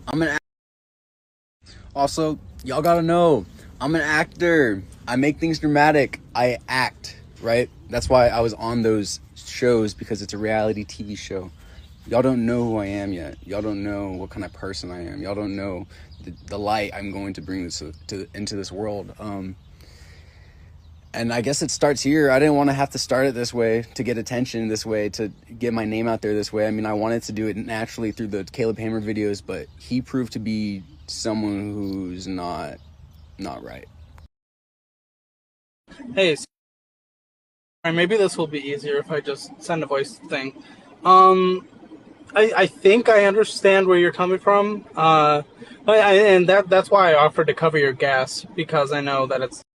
I'm an also, y'all gotta know, I'm an actor. I make things dramatic. I act, right? That's why I was on those shows, because it's a reality TV show. Y'all don't know who I am yet. Y'all don't know what kind of person I am. Y'all don't know the light I'm going to bring into this world. And I guess it starts here. I didn't want to have to start it this way to get attention this way, to get my name out there this way. I mean, I wanted to do it naturally through the Caleb Hamer videos, but he proved to be someone who's not right. Hey, maybe this will be easier if I just send a voice thing. Um, I think I understand where you're coming from. And that's why I offered to cover your gas because I know that it's.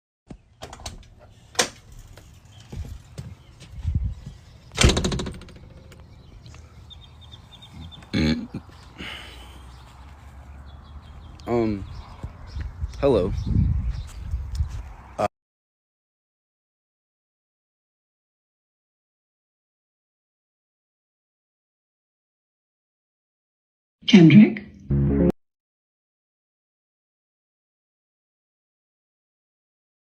Hello. Kendrick.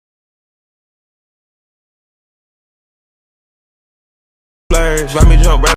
Let me jump right